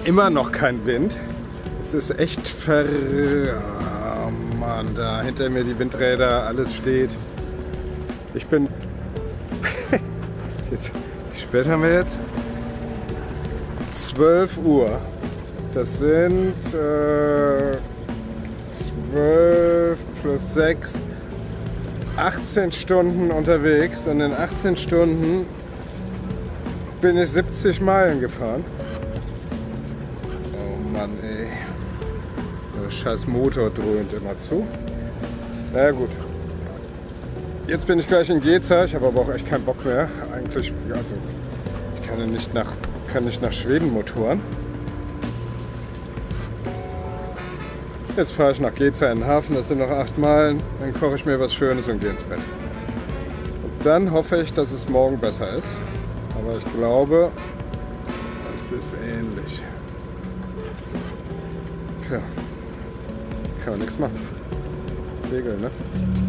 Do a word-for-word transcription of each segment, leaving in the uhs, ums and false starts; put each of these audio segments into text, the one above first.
immer noch kein Wind. Es ist echt ver... Oh Mann, da hinter mir die Windräder, alles steht. Ich bin... jetzt, wie spät haben wir jetzt? zwölf Uhr. Das sind äh, zwölf plus sechs, achtzehn Stunden unterwegs. Und in achtzehn Stunden bin ich siebzig Meilen gefahren. Oh Mann, ey. Der scheiß Motor dröhnt immer zu. Na ja, gut. Jetzt bin ich gleich in Geza. Ich habe aber auch echt keinen Bock mehr. Eigentlich, also, ich kann ja nicht nach, kann nicht nach Schweden motoren. Jetzt fahre ich nach Geza in den Hafen. Das sind noch acht Meilen. Dann koche ich mir was Schönes und gehe ins Bett. Und dann hoffe ich, dass es morgen besser ist. Aber ich glaube, es ist ähnlich. Tja, kann man nichts machen. Segeln, ne?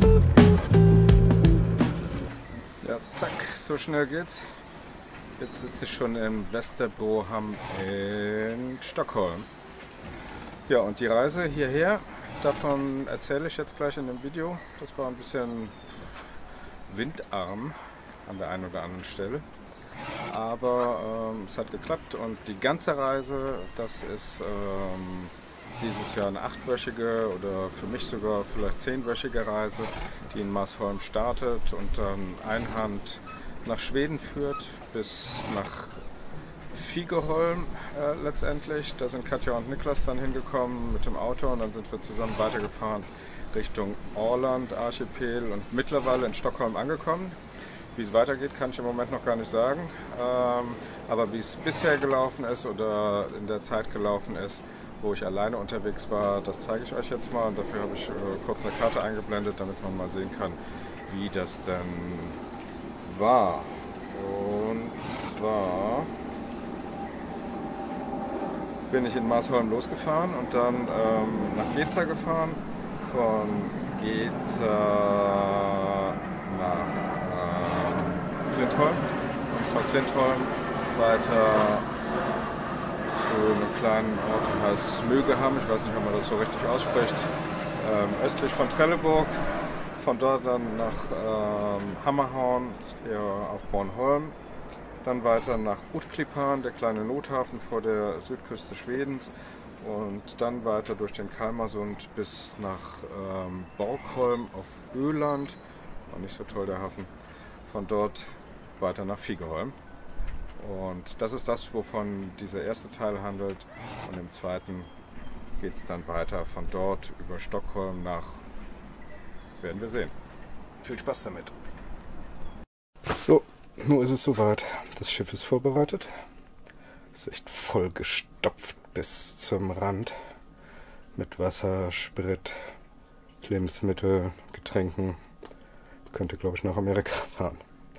Ja, zack, so schnell geht's. Jetzt sitze ich schon im Västerbrohamn in Stockholm. Ja, und die Reise hierher, davon erzähle ich jetzt gleich in dem Video. Das war ein bisschen windarm an der einen oder anderen Stelle. Aber ähm, es hat geklappt und die ganze Reise, das ist ähm, dieses Jahr eine achtwöchige oder für mich sogar vielleicht zehnwöchige Reise, die in Marsholm startet und dann einhand nach Schweden führt bis nach Figeholm äh, letztendlich. Da sind Katja und Niklas dann hingekommen mit dem Auto und dann sind wir zusammen weitergefahren Richtung Åland Archipel und mittlerweile in Stockholm angekommen. Wie es weitergeht, kann ich im Moment noch gar nicht sagen. Ähm, aber wie es bisher gelaufen ist oder in der Zeit gelaufen ist, wo ich alleine unterwegs war, das zeige ich euch jetzt mal. Und dafür habe ich äh, kurz eine Karte eingeblendet, damit man mal sehen kann, wie das denn war. Und zwar bin ich in Marsholm losgefahren und dann ähm, nach Geza gefahren. Von Geza nach Klintholm und von Klintholm weiter zu einem kleinen Ort, der heißt Smögeham, ich weiß nicht, ob man das so richtig ausspricht, ähm, östlich von Trelleborg. Von dort dann nach ähm, Hammerhorn hier auf Bornholm, dann weiter nach Utklipan, der kleine Nothafen vor der Südküste Schwedens, und dann weiter durch den Kalmarsund bis nach ähm, Borgholm auf Öland, war nicht so toll der Hafen. Von dort weiter nach Figeholm. Und das ist das, wovon dieser erste Teil handelt. Und im zweiten geht es dann weiter von dort über Stockholm nach, werden wir sehen. Viel Spaß damit. So, nun ist es soweit. Das Schiff ist vorbereitet. Es ist echt voll gestopft bis zum Rand. Mit Wasser, Sprit, Lebensmittel, Getränken. Könnte, glaube ich, nach Amerika fahren.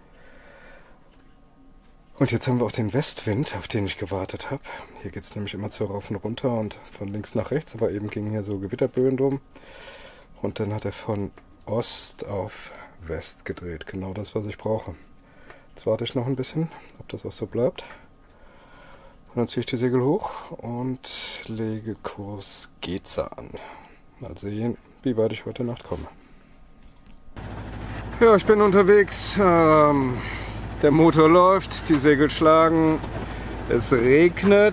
Und jetzt haben wir auch den Westwind, auf den ich gewartet habe. Hier geht es nämlich immer zu rauf und runter und von links nach rechts, aber eben gingen hier so Gewitterböen drum. Und dann hat er von Ost auf West gedreht. Genau das, was ich brauche. Jetzt warte ich noch ein bisschen, ob das auch so bleibt. Und dann ziehe ich die Segel hoch und lege Kurs Geza an. Mal sehen, wie weit ich heute Nacht komme. Ja, ich bin unterwegs. Ähm, der Motor läuft, die Segel schlagen, es regnet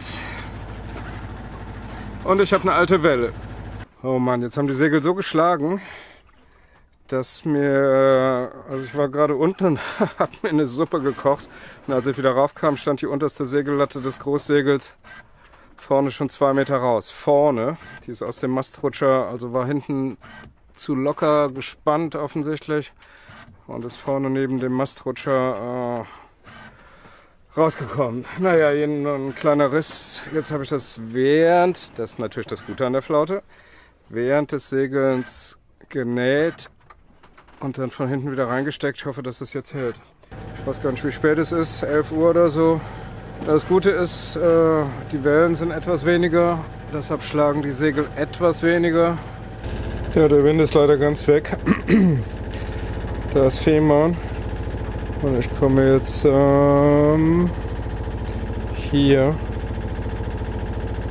und ich habe eine alte Welle. Oh Mann, jetzt haben die Segel so geschlagen, dass mir, also ich war gerade unten und habe mir eine Suppe gekocht. Und als ich wieder raufkam, stand die unterste Segellatte des Großsegels vorne schon zwei Meter raus. Vorne, die ist aus dem Mastrutscher, also war hinten zu locker gespannt offensichtlich. Und ist vorne neben dem Mastrutscher äh, rausgekommen. Naja, ein kleiner Riss. Jetzt habe ich das während, das ist natürlich das Gute an der Flaute, während des Segelns genäht und dann von hinten wieder reingesteckt. Ich hoffe, dass das jetzt hält. Ich weiß gar nicht, wie spät es ist, elf Uhr oder so. Das Gute ist, äh, die Wellen sind etwas weniger, deshalb schlagen die Segel etwas weniger. Ja, der Wind ist leider ganz weg. Da ist Fehmarn und ich komme jetzt ähm, hier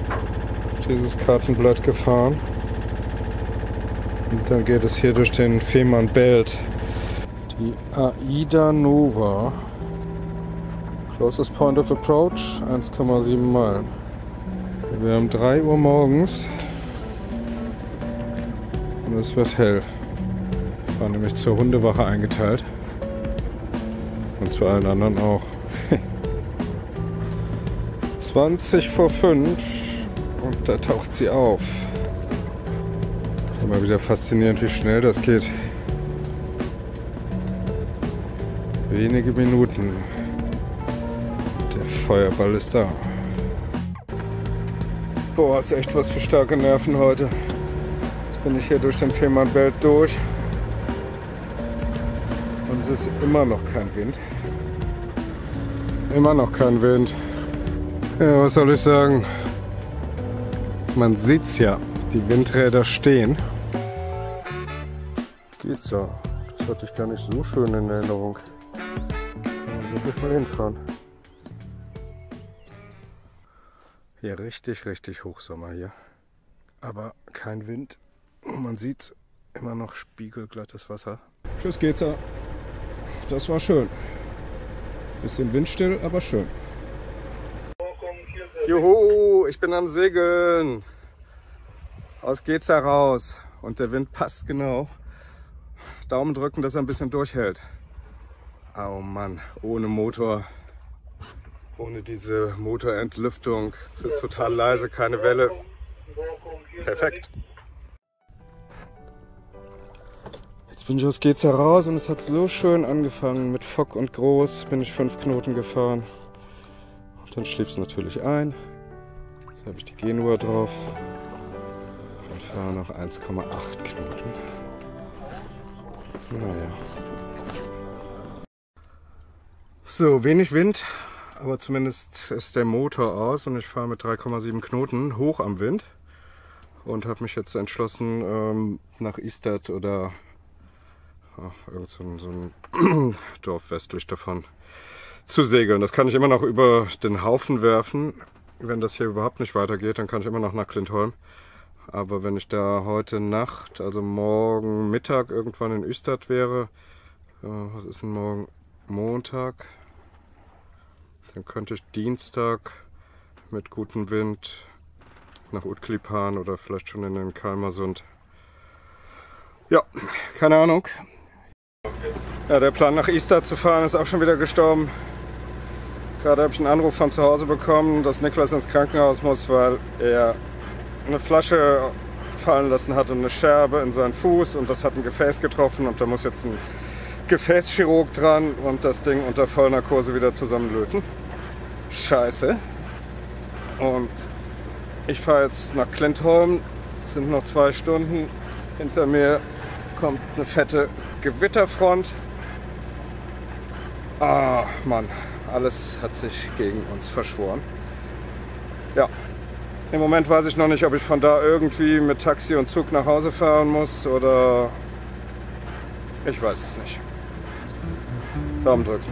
dieses Kartenblatt gefahren. Und dann geht es hier durch den Fehmarnbelt. Die Aida Nova. Closest Point of Approach eins Komma sieben Meilen. Wir haben drei Uhr morgens und es wird hell. Ich war nämlich zur Hundewache eingeteilt und zu allen anderen auch. zwanzig vor fünf und da taucht sie auf. Immer wieder faszinierend, wie schnell das geht. Wenige Minuten. Der Feuerball ist da. Boah, ist echt was für starke Nerven heute. Jetzt bin ich hier durch den Fehmarnbelt durch. Und es ist immer noch kein Wind. Immer noch kein Wind. Ja, was soll ich sagen? Man sieht's ja. Die Windräder stehen. Geht's ja. Das hatte ich gar nicht so schön in Erinnerung. Da würde ich mal hinfahren. Hier richtig, richtig Hochsommer hier. Aber kein Wind. Man sieht immer noch spiegelglattes Wasser. Tschüss Geza. Das war schön. Bisschen windstill, aber schön. Juhu, ich bin am Segeln. Aus Geza raus. Und der Wind passt genau. Daumen drücken, dass er ein bisschen durchhält. Oh Mann, ohne Motor. Ohne diese Motorentlüftung. Es ist total leise, keine Welle. Perfekt. Jetzt bin ich aus Geza raus und es hat so schön angefangen. Mit Fock und Groß bin ich fünf Knoten gefahren. Und dann schlief es natürlich ein. Jetzt habe ich die Genua drauf. Und fahre noch eins Komma acht Knoten. Naja. So, wenig Wind. Aber zumindest ist der Motor aus und ich fahre mit drei Komma sieben Knoten hoch am Wind und habe mich jetzt entschlossen, ähm, nach Ystad oder ach, irgend so ein, so ein Dorf westlich davon zu segeln. Das kann ich immer noch über den Haufen werfen. Wenn das hier überhaupt nicht weitergeht, dann kann ich immer noch nach Klintholm. Aber wenn ich da heute Nacht, also morgen Mittag irgendwann in Ystad wäre, äh, was ist denn morgen? Montag? Dann könnte ich Dienstag mit gutem Wind nach Utklipan oder vielleicht schon in den Kalmarsund. Ja, keine Ahnung. Ja, der Plan nach Ystad zu fahren ist auch schon wieder gestorben. Gerade habe ich einen Anruf von zu Hause bekommen, dass Niklas ins Krankenhaus muss, weil er eine Flasche fallen lassen hat und eine Scherbe in seinen Fuß und das hat ein Gefäß getroffen und da muss jetzt ein Gefäßchirurg dran und das Ding unter Vollnarkose wieder zusammenlöten. Scheiße. Und ich fahre jetzt nach Klintholm. Es sind noch zwei Stunden. Hinter mir kommt eine fette Gewitterfront. Ah, Mann. Alles hat sich gegen uns verschworen. Ja. Im Moment weiß ich noch nicht, ob ich von da irgendwie mit Taxi und Zug nach Hause fahren muss oder... Ich weiß es nicht. Daumen drücken.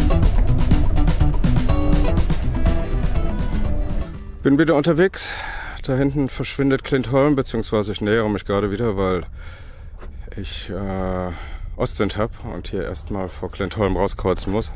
Bin wieder unterwegs. da hinten verschwindet Klintholm, beziehungsweise ich nähere mich gerade wieder, weil ich äh, Ostwind habe und hier erstmal vor Klintholm rauskreuzen muss.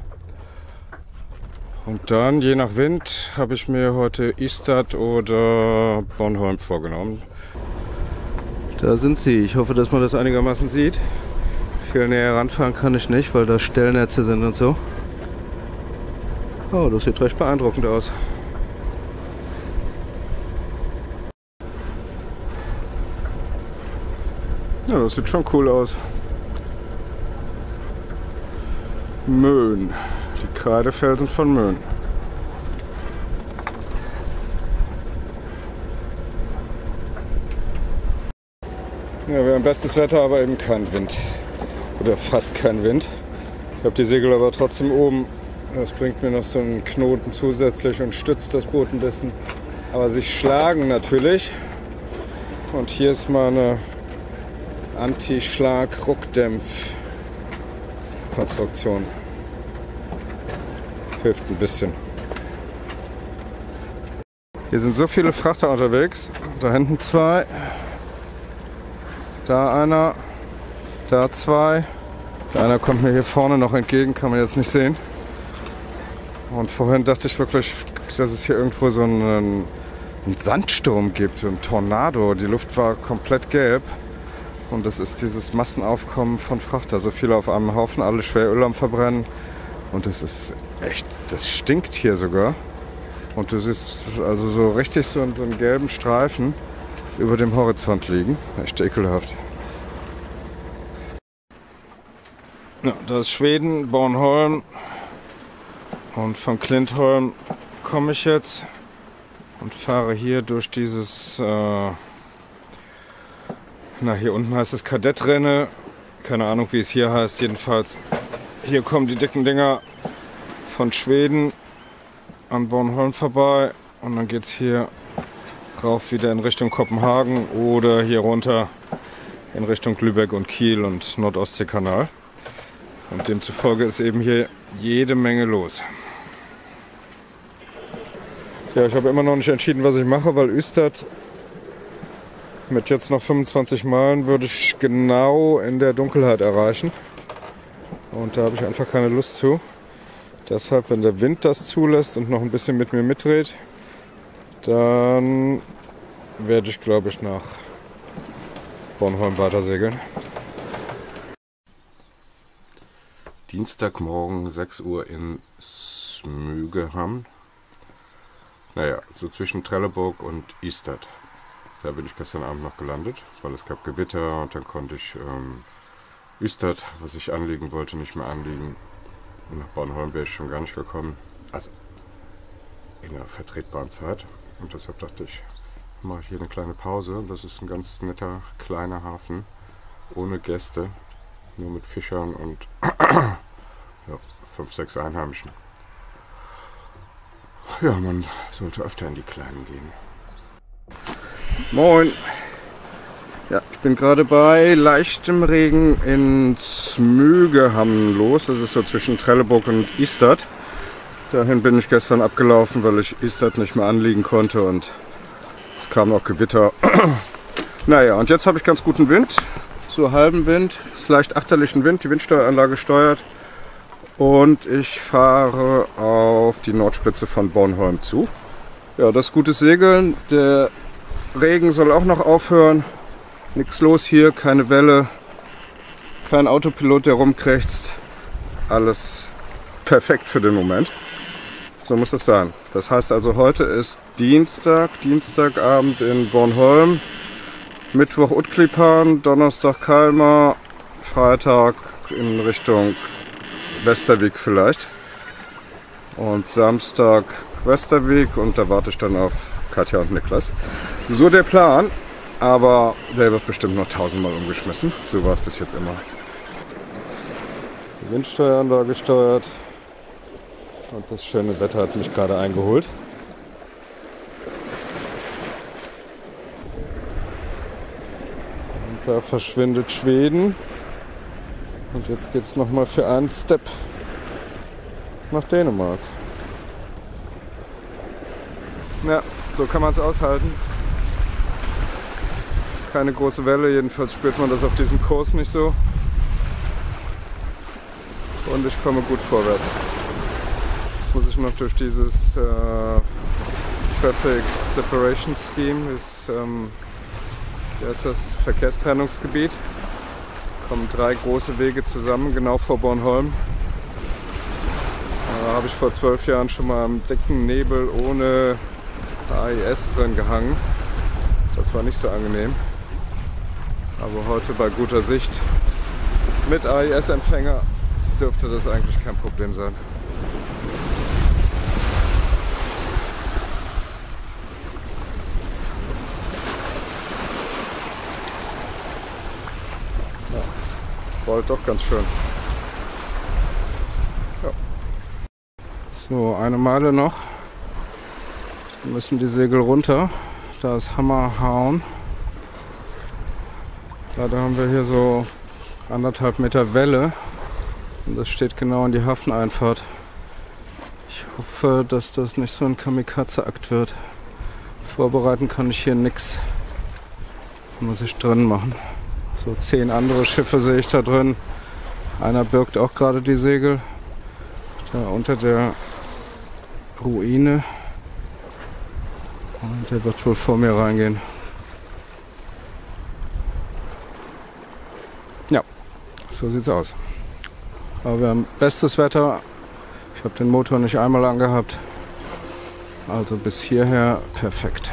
Und dann, je nach Wind, habe ich mir heute Ystad oder Bornholm vorgenommen. Da sind sie. Ich hoffe, dass man das einigermaßen sieht. Viel näher ranfahren kann ich nicht, weil da Stellnetze sind und so. Oh, das sieht recht beeindruckend aus. Ja, das sieht schon cool aus. Möhn. Die Kreidefelsen von Möhn. Ja, wir haben bestes Wetter, aber eben kein Wind. Oder fast kein Wind. Ich habe die Segel aber trotzdem oben. Das bringt mir noch so einen Knoten zusätzlich und stützt das Boot ein bisschen. Aber sie schlagen natürlich. Und hier ist meine Anti-Schlag-Ruckdämpf-Konstruktion. Hilft ein bisschen. Hier sind so viele Frachter unterwegs. Da hinten zwei. Da einer. Da zwei. Da einer kommt mir hier vorne noch entgegen, kann man jetzt nicht sehen. Und vorhin dachte ich wirklich, dass es hier irgendwo so einen, einen Sandsturm gibt, ein Tornado. Die Luft war komplett gelb. Und das ist dieses Massenaufkommen von Frachter. So viele auf einem Haufen, alle schwer Öl am Verbrennen. Und das ist echt, das stinkt hier sogar. Und du siehst also so richtig so, so einen gelben Streifen über dem Horizont liegen. Echt ekelhaft. Ja, das ist Schweden, Bornholm. Und von Klintholm komme ich jetzt und fahre hier durch dieses, äh, na hier unten heißt es Kadettrenne, keine Ahnung wie es hier heißt, jedenfalls hier kommen die dicken Dinger von Schweden an Bornholm vorbei und dann geht es hier rauf wieder in Richtung Kopenhagen oder hier runter in Richtung Lübeck und Kiel und Nordostseekanal. Und demzufolge ist eben hier jede Menge los. Ja, ich habe immer noch nicht entschieden, was ich mache, weil Ystad mit jetzt noch fünfundzwanzig Meilen würde ich genau in der Dunkelheit erreichen. Und da habe ich einfach keine Lust zu. Deshalb, wenn der Wind das zulässt und noch ein bisschen mit mir mitdreht, dann werde ich, glaube ich, nach Bornholm weitersegeln. Dienstagmorgen sechs Uhr in Smygehamn. Naja, so zwischen Trelleborg und Ystad. Da bin ich gestern Abend noch gelandet, weil es gab Gewitter und dann konnte ich ähm, Ystad, was ich anlegen wollte, nicht mehr anlegen. Und nach Bornholm wäre ich schon gar nicht gekommen. Also in einer vertretbaren Zeit. Und deshalb dachte ich, mache ich hier eine kleine Pause. Das ist ein ganz netter kleiner Hafen, ohne Gäste, nur mit Fischern und ja, fünf, sechs Einheimischen. Ja, man sollte öfter in die Kleinen gehen. Moin! Ja, ich bin gerade bei leichtem Regen in Smygehamn los. Das ist so zwischen Trelleborg und Ystad. Dahin bin ich gestern abgelaufen, weil ich Ystad nicht mehr anliegen konnte und es kam auch Gewitter. Naja, und jetzt habe ich ganz guten Wind. So halben Wind, leicht achterlichen Wind. Die Windsteueranlage steuert. Und ich fahre auf die Nordspitze von Bornholm zu. Ja, das ist gutes Segeln. Der Regen soll auch noch aufhören. Nichts los hier, keine Welle. Kein Autopilot, der rumkrächzt. Alles perfekt für den Moment. So muss es sein. Das heißt also, heute ist Dienstag, Dienstagabend in Bornholm. Mittwoch Utklipan, Donnerstag Kalmar, Freitag in Richtung Västervik vielleicht. Und Samstag Västervik und da warte ich dann auf Katja und Niklas. So der Plan, aber der wird bestimmt noch tausendmal umgeschmissen. So war es bis jetzt immer. Die Windsteueranlage steuert und das schöne Wetter hat mich gerade eingeholt. Und da verschwindet Schweden. Und jetzt geht es nochmal für einen Step nach Dänemark. Ja, so kann man es aushalten. Keine große Welle, jedenfalls spürt man das auf diesem Kurs nicht so. Und ich komme gut vorwärts. Jetzt muss ich noch durch dieses äh, Traffic Separation Scheme, ist, ähm, wie heißt das, Verkehrstrennungsgebiet. Kommen drei große Wege zusammen, genau vor Bornholm. Da habe ich vor zwölf Jahren schon mal im dicken Nebel ohne A I S drin gehangen. Das war nicht so angenehm. Aber heute bei guter Sicht mit A I S-Empfänger dürfte das eigentlich kein Problem sein. Ja, rollt doch ganz schön. Ja. So, eine Meile noch. Wir müssen die Segel runter. Da ist Hammerhauen. Leider haben wir hier so anderthalb Meter Welle. Und das steht genau in die Hafeneinfahrt. Ich hoffe, dass das nicht so ein Kamikaze-Akt wird. Vorbereiten kann ich hier nichts. Muss ich drin machen. So zehn andere Schiffe sehe ich da drin. Einer birgt auch gerade die Segel. Da unter der Ruine. Und der wird wohl vor mir reingehen. Ja, so sieht's aus. Aber wir haben bestes Wetter. Ich habe den Motor nicht einmal angehabt. Also bis hierher perfekt.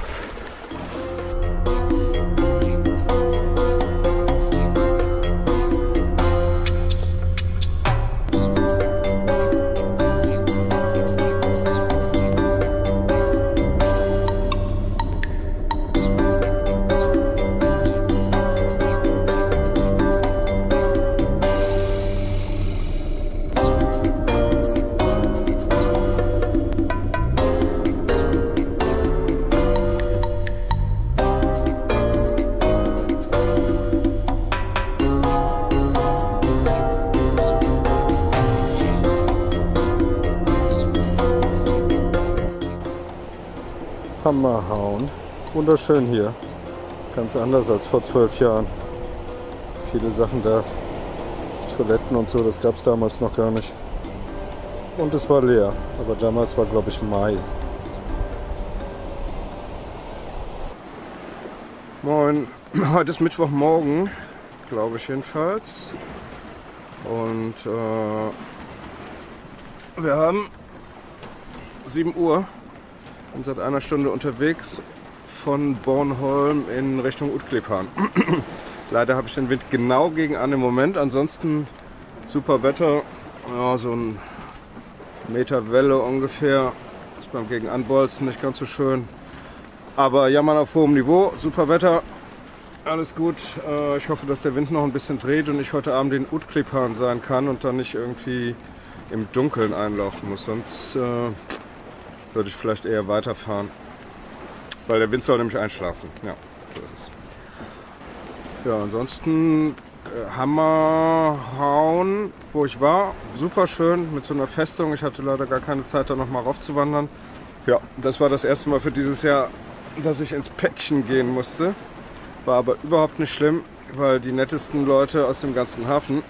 Hammerhauen. Wunderschön hier. Ganz anders als vor zwölf Jahren. Viele Sachen da. Toiletten und so, das gab es damals noch gar nicht. Und es war leer. Aber damals war, glaube ich, Mai. Moin. Heute ist Mittwochmorgen, glaube ich jedenfalls. Und äh, wir haben sieben Uhr. Und seit einer Stunde unterwegs von Bornholm in Richtung Utklippan. Leider habe ich den Wind genau gegen an im Moment. Ansonsten super Wetter. Ja, so ein Meter Welle ungefähr. Ist beim Gegenanbolzen nicht ganz so schön. Aber jammern auf hohem Niveau. Super Wetter. Alles gut. Ich hoffe, dass der Wind noch ein bisschen dreht und ich heute Abend in Utklippan sein kann und dann nicht irgendwie im Dunkeln einlaufen muss. Sonst äh, würde ich vielleicht eher weiterfahren, weil der Wind soll nämlich einschlafen. Ja, so ist es. Ja, ansonsten äh, Hammerhauen, wo ich war, super schön mit so einer Festung. Ich hatte leider gar keine Zeit, da noch mal raufzuwandern. Ja, das war das erste Mal für dieses Jahr, dass ich ins Päckchen gehen musste. War aber überhaupt nicht schlimm, weil die nettesten Leute aus dem ganzen Hafen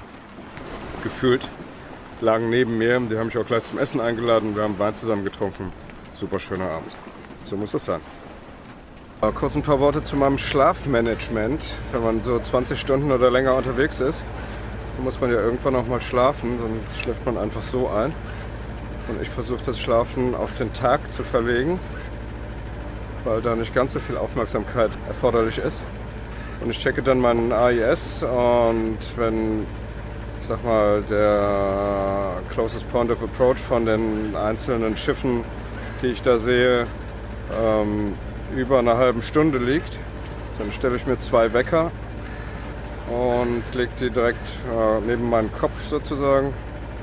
gefühlt lagen neben mir, die haben mich auch gleich zum Essen eingeladen, wir haben Wein zusammen getrunken. Super schöner Abend. So muss das sein. Aber kurz ein paar Worte zu meinem Schlafmanagement. Wenn man so zwanzig Stunden oder länger unterwegs ist, dann muss man ja irgendwann auch mal schlafen, sonst schläft man einfach so ein. Und ich versuche das Schlafen auf den Tag zu verlegen, weil da nicht ganz so viel Aufmerksamkeit erforderlich ist. Und ich checke dann meinen A I S und wenn, ich sag mal, der closest point of approach von den einzelnen Schiffen, die ich da sehe, ähm, über einer halben Stunde liegt, dann stelle ich mir zwei Wecker und lege die direkt äh, neben meinen Kopf sozusagen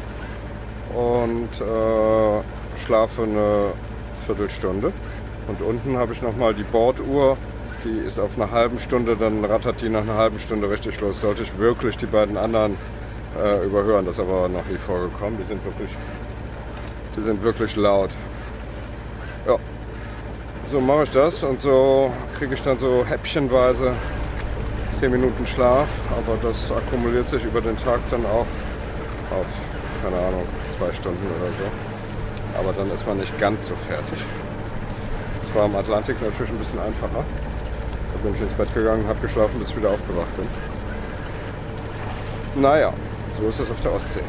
und äh, schlafe eine Viertelstunde. Und unten habe ich nochmal die Borduhr, die ist auf einer halben Stunde, dann rattert die nach einer halben Stunde richtig los. Sollte ich wirklich die beiden anderen äh, überhören, das ist aber noch nie vorgekommen, die sind wirklich, die sind wirklich laut. Ja, so mache ich das und so kriege ich dann so häppchenweise zehn Minuten Schlaf, aber das akkumuliert sich über den Tag dann auch auf, keine Ahnung, zwei Stunden oder so. Aber dann ist man nicht ganz so fertig. Das war am Atlantik natürlich ein bisschen einfacher. Da bin ich ins Bett gegangen, habe geschlafen, bis ich wieder aufgewacht bin. Naja, so ist es auf der Ostsee.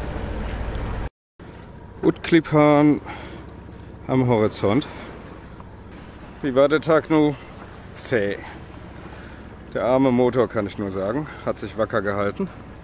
Utklipan am Horizont. Wie war der Tag nun? Zäh. Der arme Motor, kann ich nur sagen, hat sich wacker gehalten.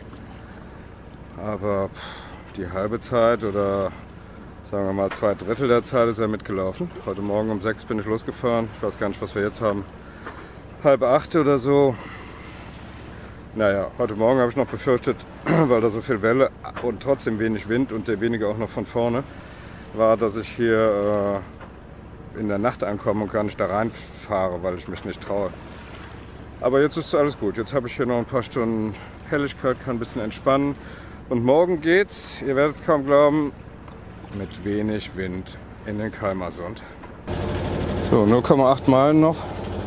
Aber pff, die halbe Zeit oder sagen wir mal zwei Drittel der Zeit ist er mitgelaufen. Heute Morgen um sechs bin ich losgefahren. Ich weiß gar nicht, was wir jetzt haben. Halb acht oder so. Naja, heute Morgen habe ich noch befürchtet, weil da so viel Welle und trotzdem wenig Wind und der wenige auch noch von vorne war, dass ich hier äh, in der Nacht ankomme und gar nicht da reinfahre, weil ich mich nicht traue. Aber jetzt ist alles gut. Jetzt habe ich hier noch ein paar Stunden Helligkeit, kann ein bisschen entspannen. Und morgen geht's, ihr werdet es kaum glauben, mit wenig Wind in den Kalmarsund. So, null Komma acht Meilen noch.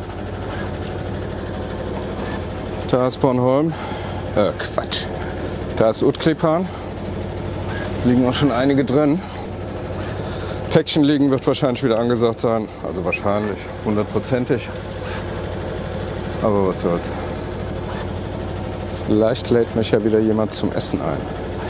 Da ist Bornholm. Äh, Quatsch. Da ist Utklipan. Liegen auch schon einige drin. Päckchen liegen wird wahrscheinlich wieder angesagt sein. Also wahrscheinlich, hundertprozentig. Aber was soll's. Vielleicht lädt mich ja wieder jemand zum Essen ein.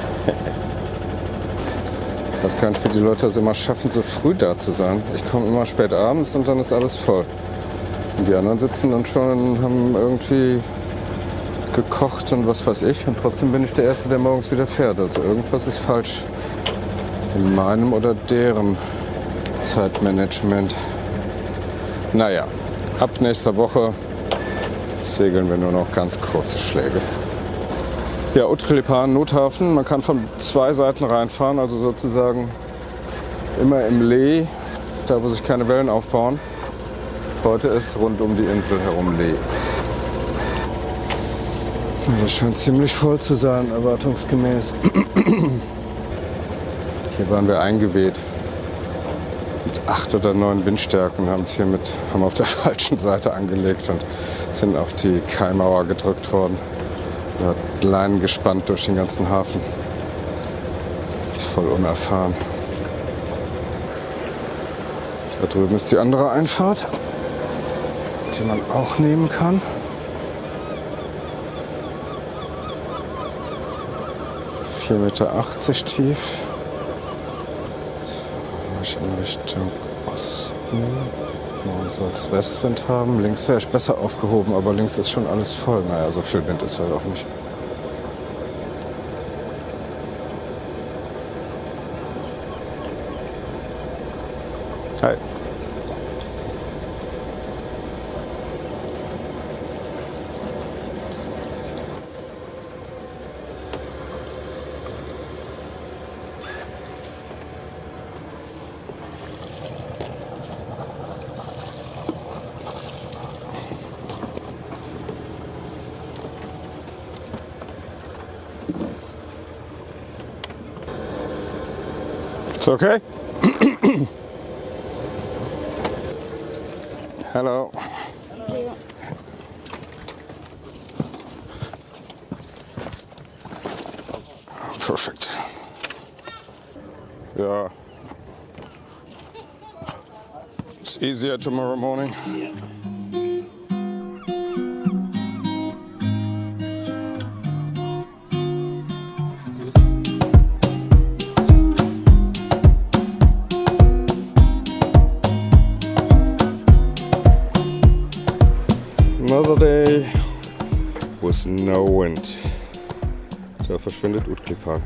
Ich weiß gar nicht, wie die Leute das immer schaffen, so früh da zu sein. Ich komme immer spät abends und dann ist alles voll. Und die anderen sitzen dann schon und haben irgendwie gekocht und was weiß ich. Und trotzdem bin ich der Erste, der morgens wieder fährt. Also irgendwas ist falsch in meinem oder deren Zeitmanagement. Naja, ab nächster Woche segeln wir nur noch ganz kurze Schläge. Ja, Utklipan, Nothafen. Man kann von zwei Seiten reinfahren, also sozusagen immer im Lee, da wo sich keine Wellen aufbauen. Heute ist rund um die Insel herum Lee. Das scheint ziemlich voll zu sein, erwartungsgemäß. Hier waren wir eingeweht mit acht oder neun Windstärken und haben uns hier mit, haben auf der falschen Seite angelegt und sind auf die Kaimauer gedrückt worden. Da hat Leinen gespannt durch den ganzen Hafen. Voll unerfahren. Da drüben ist die andere Einfahrt, die man auch nehmen kann. vier Meter achtzig tief. So, in Richtung Osten. Man soll es Westwind haben. Links wäre ich besser aufgehoben, aber links ist schon alles voll. Naja, so viel Wind ist halt auch nicht. Hi. It's okay? Hello. Hello. Perfect. Yeah. It's easier tomorrow morning. Yeah. Another day with no wind. Da verschwindet Utklipan.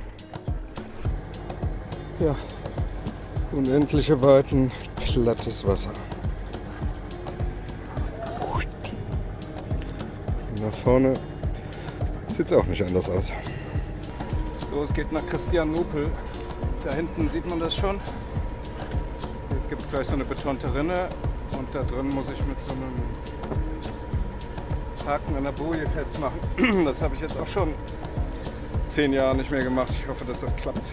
Ja, unendliche Weiten, glattes Wasser. Und nach vorne sieht es auch nicht anders aus. So, es geht nach Christianopel. Da hinten sieht man das schon. Jetzt gibt es gleich so eine betonte Rinne und da drin muss ich mit so einem Haken an der Boje festmachen. Das habe ich jetzt auch schon zehn Jahre nicht mehr gemacht. Ich hoffe, dass das klappt.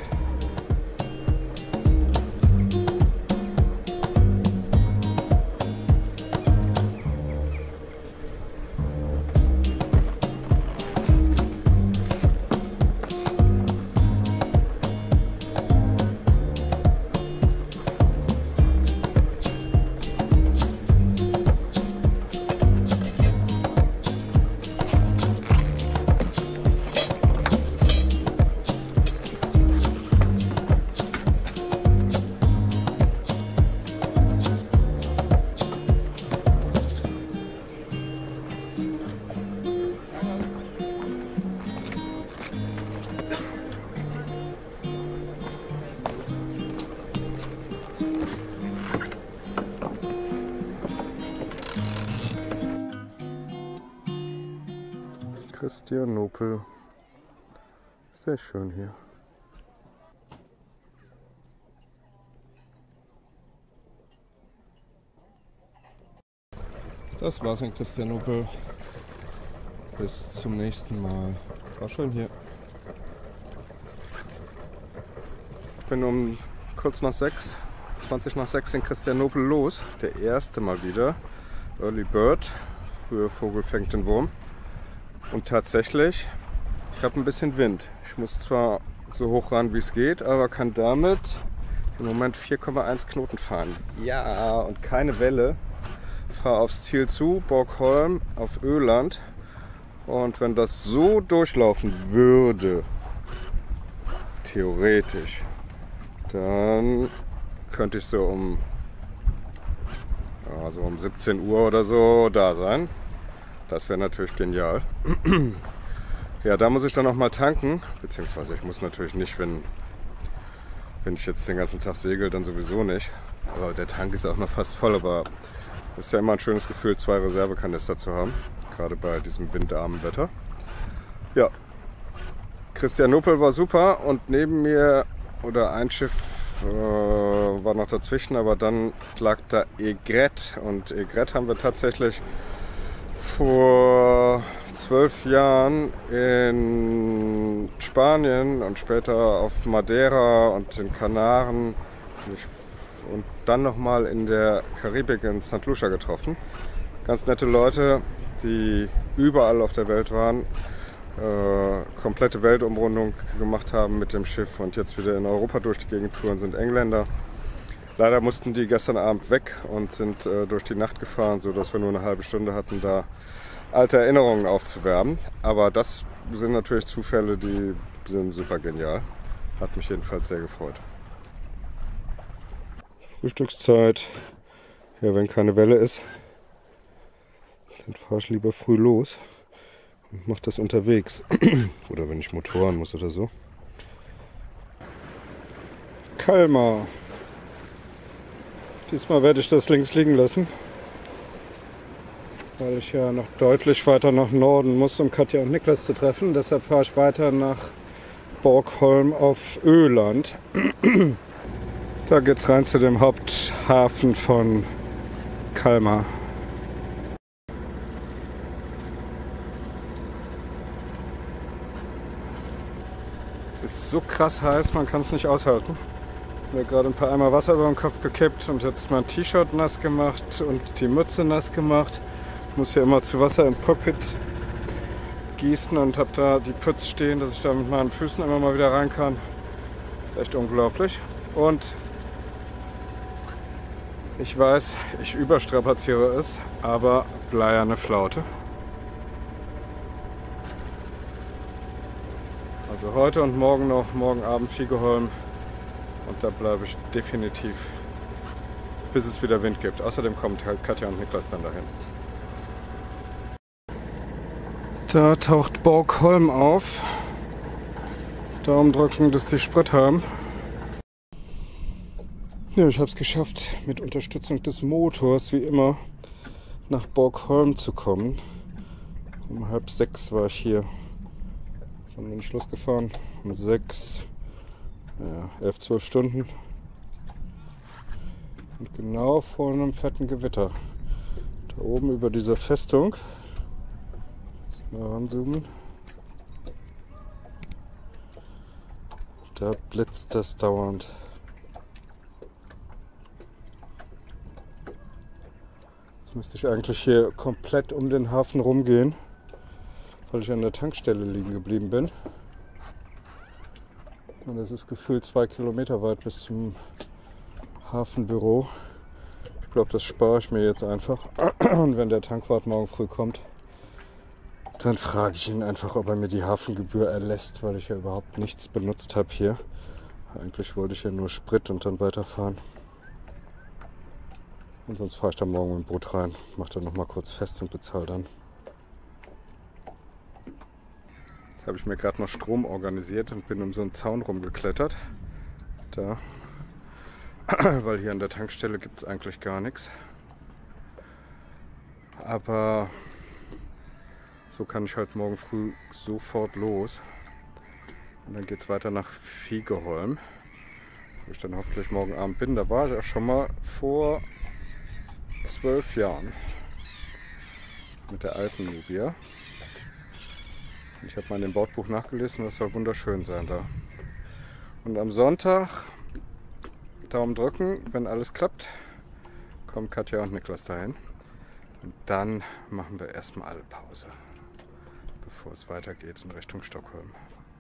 Christianopel. Sehr schön hier. Das war's in Christianopel. Bis zum nächsten Mal. War schön hier. Ich bin um kurz nach sechs, zwanzig nach sechs in Christianopel los. Der erste mal wieder. Early Bird. Früher Vogel fängt den Wurm. Und tatsächlich, ich habe ein bisschen Wind. Ich muss zwar so hoch ran, wie es geht, aber kann damit im Moment vier Komma eins Knoten fahren. Ja, und keine Welle. Fahre aufs Ziel zu, Borgholm auf Öland. Und wenn das so durchlaufen würde, theoretisch, dann könnte ich so um, ja, so um siebzehn Uhr oder so da sein. Das wäre natürlich genial. Ja, da muss ich dann noch mal tanken, beziehungsweise ich muss natürlich nicht, wenn, wenn ich jetzt den ganzen Tag segel, dann sowieso nicht. Aber der Tank ist auch noch fast voll, aber es ist ja immer ein schönes Gefühl, zwei Reservekanister zu haben, gerade bei diesem windarmen Wetter. Ja, Christianopel war super und neben mir, oder ein Schiff äh, war noch dazwischen, aber dann lag da Egret und Egret haben wir tatsächlich vor zwölf Jahren in Spanien und später auf Madeira und den Kanaren und dann nochmal in der Karibik in Sankt Lucia getroffen. Ganz nette Leute, die überall auf der Welt waren, äh, komplette Weltumrundung gemacht haben mit dem Schiff und jetzt wieder in Europa durch die Gegend touren, sind Engländer. Leider mussten die gestern Abend weg und sind äh, durch die Nacht gefahren, sodass wir nur eine halbe Stunde hatten, da alte Erinnerungen aufzuwärmen. Aber das sind natürlich Zufälle, die sind super genial. Hat mich jedenfalls sehr gefreut. Frühstückszeit. Ja, wenn keine Welle ist, dann fahre ich lieber früh los und mache das unterwegs. Oder wenn ich Motoren muss oder so. Kalmar. Diesmal werde ich das links liegen lassen, weil ich ja noch deutlich weiter nach Norden muss, um Katja und Niklas zu treffen. Deshalb fahre ich weiter nach Borgholm auf Öland. Da geht's rein zu dem Haupthafen von Kalmar. Es ist so krass heiß, man kann es nicht aushalten. Ich habe gerade ein paar Eimer Wasser über den Kopf gekippt und jetzt mein T-Shirt nass gemacht und die Mütze nass gemacht. Ich muss hier immer zu Wasser ins Cockpit gießen und habe da die Pütz stehen, dass ich da mit meinen Füßen immer mal wieder rein kann. Das ist echt unglaublich. Und ich weiß, ich überstrapaziere es, aber bleierne Flaute. Also heute und morgen noch, morgen Abend Vigeholm. Und da bleibe ich definitiv, bis es wieder Wind gibt. Außerdem kommen Katja und Niklas dann dahin. Da taucht Borgholm auf. Daumen drücken, dass die Sprit haben. Ja, ich habe es geschafft, mit Unterstützung des Motors, wie immer, nach Borgholm zu kommen. Um halb sechs war ich hier. Dann bin ich losgefahren. Um sechs, ja, elf, zwölf Stunden. Und genau vor einem fetten Gewitter. Da oben über dieser Festung. Mal ranzoomen. Da blitzt das dauernd. Jetzt müsste ich eigentlich hier komplett um den Hafen rumgehen, weil ich an der Tankstelle liegen geblieben bin. Und es ist gefühlt zwei Kilometer weit bis zum Hafenbüro. Ich glaube, das spare ich mir jetzt einfach. Und wenn der Tankwart morgen früh kommt, dann frage ich ihn einfach, ob er mir die Hafengebühr erlässt, weil ich ja überhaupt nichts benutzt habe hier. Eigentlich wollte ich ja nur Sprit und dann weiterfahren. Und sonst fahre ich dann morgen mit dem Boot rein, mache dann nochmal kurz fest und bezahle dann. Jetzt habe ich mir gerade noch Strom organisiert und bin um so einen Zaun rumgeklettert. Da. Weil hier an der Tankstelle gibt es eigentlich gar nichts. Aber So kann ich halt morgen früh sofort los. Und dann geht es weiter nach Fiegeholm, wo ich dann hoffentlich morgen Abend bin. Da war ich auch schon mal vor zwölf Jahren mit der alten Nubia. Ich habe mal in dem Bordbuch nachgelesen, das soll wunderschön sein da. Und am Sonntag Daumen drücken, wenn alles klappt, kommen Katja und Niklas dahin. Und dann machen wir erstmal alle Pause, bevor es weitergeht in Richtung Stockholm.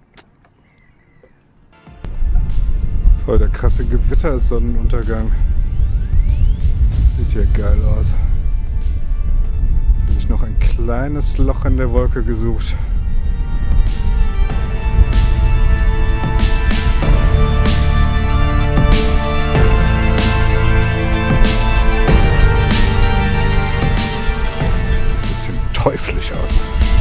Voll der krasse Gewittersonnenuntergang. Sieht hier geil aus. Jetzt habe ich noch ein kleines Loch in der Wolke gesucht. Bisschen teuflisch aus.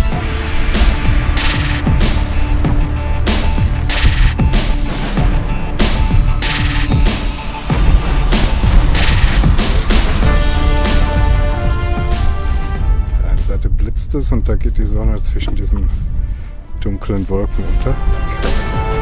Blitzt es und da geht die Sonne zwischen diesen dunklen Wolken unter. Krass.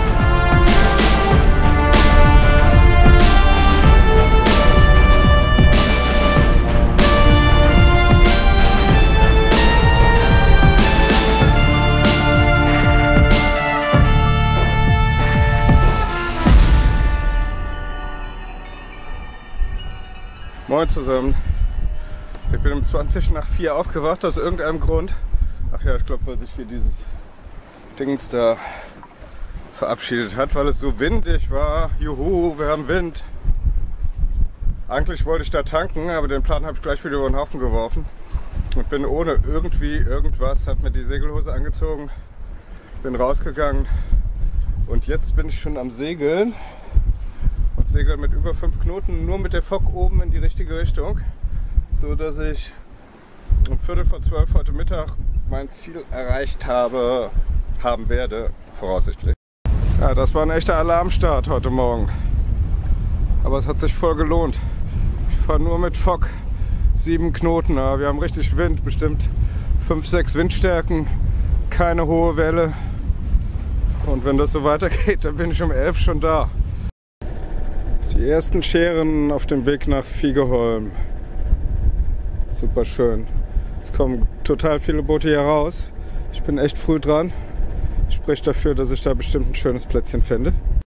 Moin zusammen. Ich bin um zwanzig nach vier aufgewacht, aus irgendeinem Grund. Ach ja, ich glaube, weil sich hier dieses Dings da verabschiedet hat, weil es so windig war. Juhu, wir haben Wind. Eigentlich wollte ich da tanken, aber den Plan habe ich gleich wieder über den Haufen geworfen. Und bin ohne irgendwie irgendwas, habe mir die Segelhose angezogen, bin rausgegangen. Und jetzt bin ich schon am Segeln. Und segel mit über fünf Knoten, nur mit der Fock oben in die richtige Richtung. So dass ich um Viertel vor zwölf heute Mittag mein Ziel erreicht habe, haben werde, voraussichtlich. Ja, das war ein echter Alarmstart heute Morgen. Aber es hat sich voll gelohnt. Ich fahre nur mit Fock, sieben Knoten, aber wir haben richtig Wind, bestimmt fünf, sechs Windstärken, keine hohe Welle. Und wenn das so weitergeht, dann bin ich um elf schon da. Die ersten Scheren auf dem Weg nach Fiegeholm. Super schön. Es kommen total viele Boote hier raus. Ich bin echt früh dran. Spricht dafür, dass ich da bestimmt ein schönes Plätzchen finde.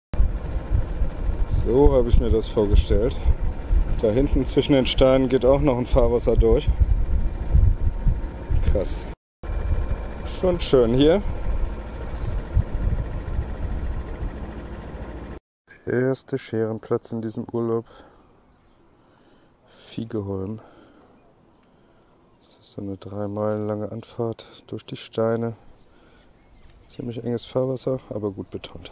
So habe ich mir das vorgestellt. Da hinten zwischen den Steinen geht auch noch ein Fahrwasser durch. Krass. Schon schön hier. Erste Scherenplatz in diesem Urlaub. Fiegeholm. So eine drei Meilen lange Anfahrt durch die Steine. Ziemlich enges Fahrwasser, aber gut betont.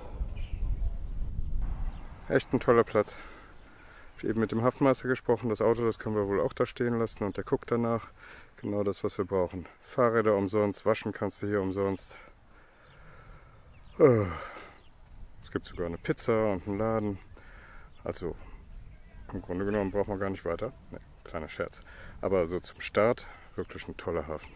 Echt ein toller Platz. Ich habe eben mit dem Haftmeister gesprochen. Das Auto, das können wir wohl auch da stehen lassen und der guckt danach. Genau das, was wir brauchen. Fahrräder umsonst, waschen kannst du hier umsonst. Es gibt sogar eine Pizza und einen Laden. Also im Grunde genommen braucht man gar nicht weiter. Nee, kleiner Scherz. Aber so zum Start wirklich ein toller Hafen.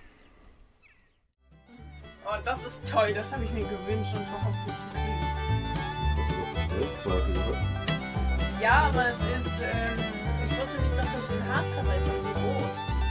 Oh, das ist toll. Das habe ich mir gewünscht und gehofft, das zu kriegen. Das hast du doch bestellt quasi, oder? Ja, aber es ist, ähm, ich wusste nicht, dass das ein Hardcover ist und so groß.